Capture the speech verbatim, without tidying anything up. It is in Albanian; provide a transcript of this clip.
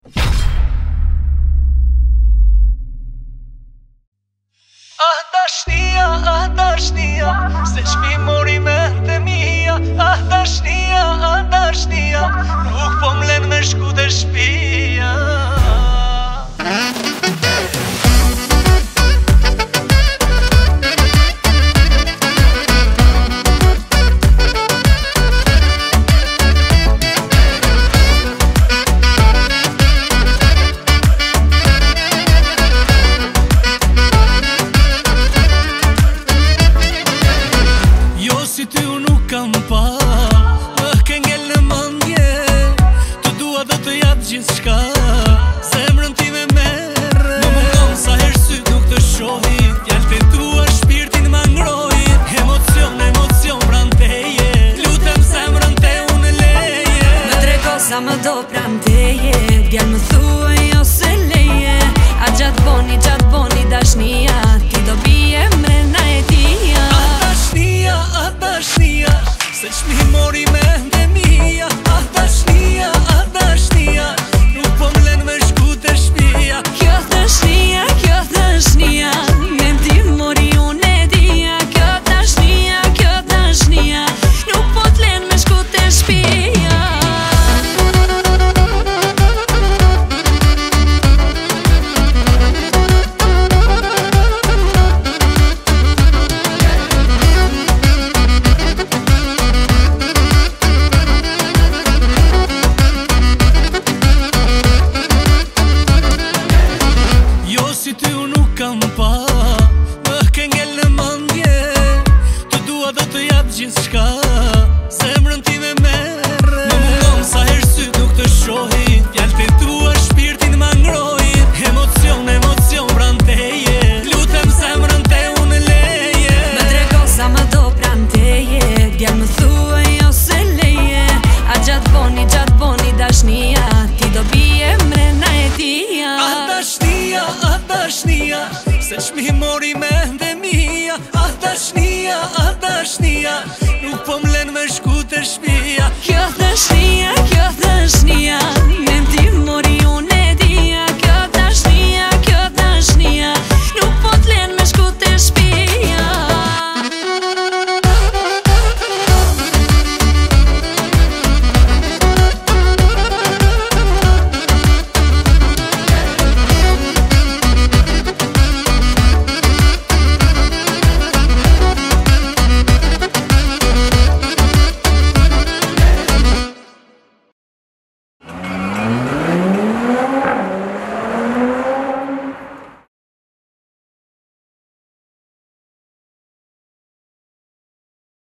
Ah dashnia, ah dashnia, se ç'mi mori mendë mia. Ah dashnia, ah dashnia, nuk po m'len me shku te shtëpia. Si ty u nuk kam pa, më ke ngell në mendje, të dua dhe të jap gjithë shka, zemrën ti me merre. Më mungon sa herë syt nuk të shohin, fjallët e tua shpirtin ma ngrojin. Emocion, emocion pran teje, lutem zemrën te unë leje. Më trego sa më do pran teje, djallë më thuaj jo se leje. A gjatë boni, gjatë boni dashnia, ti do bije mrena e tia. Ah dashnia, se ç'mi mori mendë mia. Ah dashnia, ah dashnia, nuk po m'len me shku te shtëpia. Kjo dashnia, kjo dashnia, me ti mori unë e dia. Kjo dashnia, kjo dashnia, nuk po t'len me shku te shtëpia. Si ty u nuk kam pa, më ke ngell në mendje, të dua dhe të jap gjithë shka, zemrën ti me merre. Më mungon sa herë syt nuk të shohin, fjallët e tua shpirtin ma ngrojin. Emocion, emocion pran teje, lutem zemrën te unë leje. Më trego sa më do pran teje, djallë më thuaj jo se leje. A gjatë boni, gjatë boni dashnia, ti do bije mrena e tia. Ah dashnia, ah dashnia, se ç'mi mori mendë mia. Ah dashnia, ah dashnia, nuk po m'len me shku te shtëpia. Kjo dashnia, kjo dashnia,